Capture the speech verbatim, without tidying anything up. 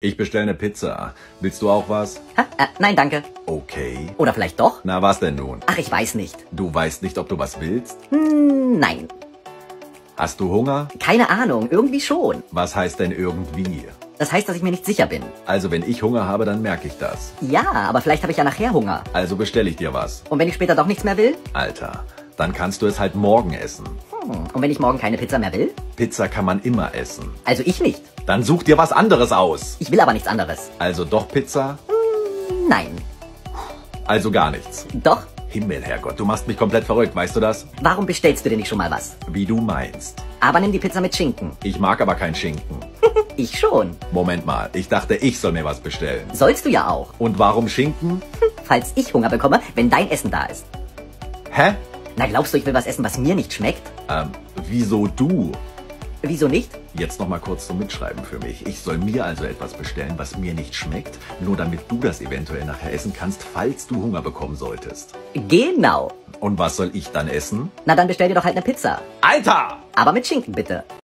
Ich bestelle eine Pizza. Willst du auch was? Ha, äh, nein, danke. Okay. Oder vielleicht doch? Na, was denn nun? Ach, ich weiß nicht. Du weißt nicht, ob du was willst? Hm, nein. Hast du Hunger? Keine Ahnung, irgendwie schon. Was heißt denn irgendwie? Das heißt, dass ich mir nicht sicher bin. Also wenn ich Hunger habe, dann merke ich das. Ja, aber vielleicht habe ich ja nachher Hunger. Also bestelle ich dir was. Und wenn ich später doch nichts mehr will? Alter, dann kannst du es halt morgen essen. Hm. Und wenn ich morgen keine Pizza mehr will? Pizza kann man immer essen. Also ich nicht. Dann such dir was anderes aus. Ich will aber nichts anderes. Also doch Pizza? Nein. Also gar nichts. Doch? Himmel, Herrgott, du machst mich komplett verrückt, weißt du das? Warum bestellst du dir nicht schon mal was? Wie du meinst. Aber nimm die Pizza mit Schinken. Ich mag aber kein Schinken. Ich schon. Moment mal, ich dachte, ich soll mir was bestellen. Sollst du ja auch. Und warum Schinken? Falls ich Hunger bekomme, wenn dein Essen da ist. Hä? Na, glaubst du, ich will was essen, was mir nicht schmeckt? Ähm, wieso du? Wieso nicht? Jetzt noch mal kurz zum Mitschreiben für mich. Ich soll mir also etwas bestellen, was mir nicht schmeckt, nur damit du das eventuell nachher essen kannst, falls du Hunger bekommen solltest. Genau. Und was soll ich dann essen? Na, dann bestell dir doch halt eine Pizza. Alter! Aber mit Schinken bitte.